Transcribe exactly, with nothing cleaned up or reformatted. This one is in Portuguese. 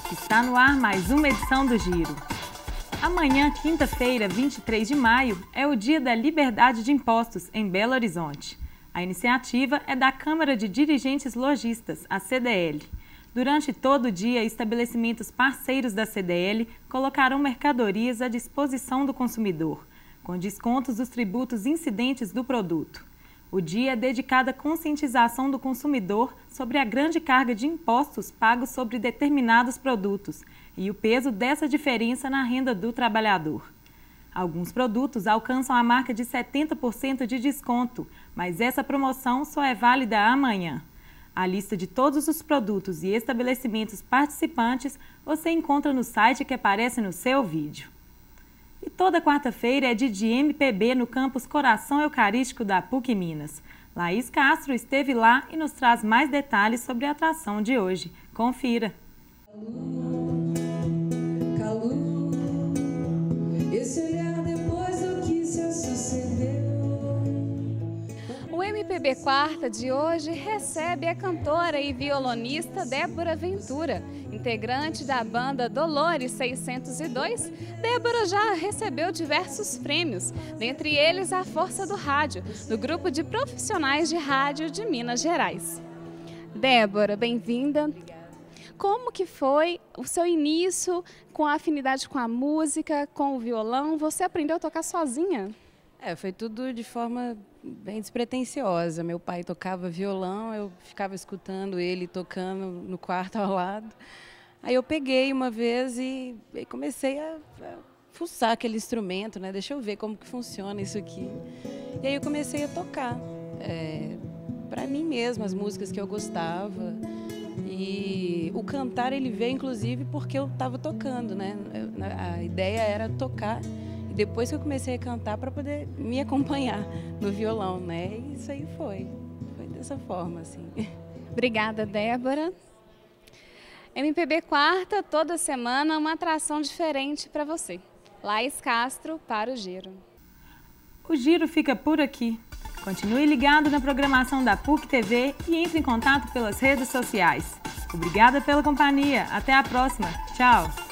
Está no ar mais uma edição do Giro. Amanhã, quinta-feira, vinte e três de maio, é o Dia da Liberdade de Impostos em Belo Horizonte. A iniciativa é da Câmara de Dirigentes Lojistas, a C D L. Durante todo o dia, estabelecimentos parceiros da C D L colocarão mercadorias à disposição do consumidor, com descontos dos tributos incidentes do produto. O dia é dedicado à conscientização do consumidor sobre a grande carga de impostos pagos sobre determinados produtos e o peso dessa diferença na renda do trabalhador. Alguns produtos alcançam a marca de setenta por cento de desconto, mas essa promoção só é válida amanhã. A lista de todos os produtos e estabelecimentos participantes você encontra no site que aparece no seu vídeo. E toda quarta-feira é dia de M P B no campus Coração Eucarístico da PUC Minas. Laís Castro esteve lá e nos traz mais detalhes sobre a atração de hoje. Confira! Calor, esse olhar depois do que se sucedeu. O M P B Quarta de hoje recebe a cantora e violonista Débora Ventura. Integrante da banda Dolores seiscentos e dois, Débora já recebeu diversos prêmios, dentre eles a Força do Rádio, do grupo de profissionais de rádio de Minas Gerais. Débora, bem-vinda. Como que foi o seu início com a afinidade com a música, com o violão? Você aprendeu a tocar sozinha? É, foi tudo de forma bem despretensiosa. Meu pai tocava violão, eu ficava escutando ele tocando no quarto ao lado. Aí eu peguei uma vez e, e comecei a, a fuçar aquele instrumento, né? Deixa eu ver como que funciona isso aqui. E aí eu comecei a tocar, é, para mim mesma, as músicas que eu gostava. E o cantar, ele veio inclusive porque eu estava tocando, né? Eu, a ideia era tocar. Depois que eu comecei a cantar para poder me acompanhar no violão, né? E isso aí foi, foi dessa forma, assim. Obrigada, Débora. M P B Quarta, toda semana, uma atração diferente para você. Laís Castro para o Giro. O Giro fica por aqui. Continue ligado na programação da PUC T V e entre em contato pelas redes sociais. Obrigada pela companhia. Até a próxima. Tchau!